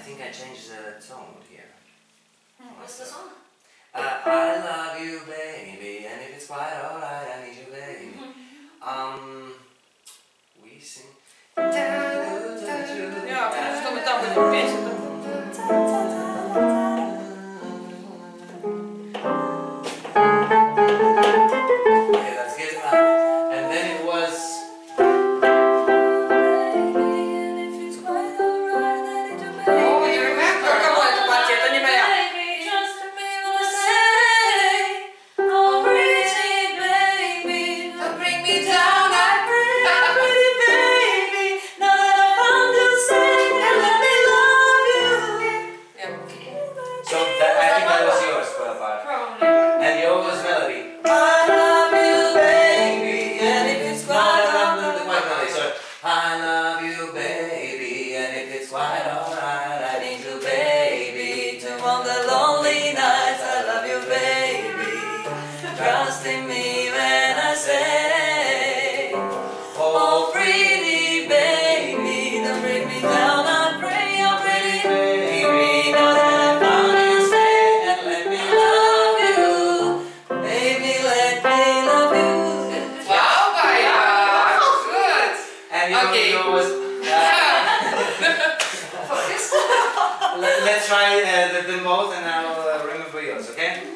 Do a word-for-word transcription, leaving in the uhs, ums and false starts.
think I changed the tone here. Hmm, what's the song? Uh, I love you, baby, and if it's quite alright, I need you, baby. Um, we sing. Ja, что мы там будем петь? Okay, that's good enough. And then it was. Oh, you remember? Кого это платье? Это не моя. Trusting me when I say, oh pretty baby, don't bring me down, I pray, oh pretty baby, now that I found you, stay and let me love you, baby, let me love you. Wow, Gaia, good. And you okay. know, was, uh, Focus. let, let's try uh, the, the both and I'll uh, remember yours, okay?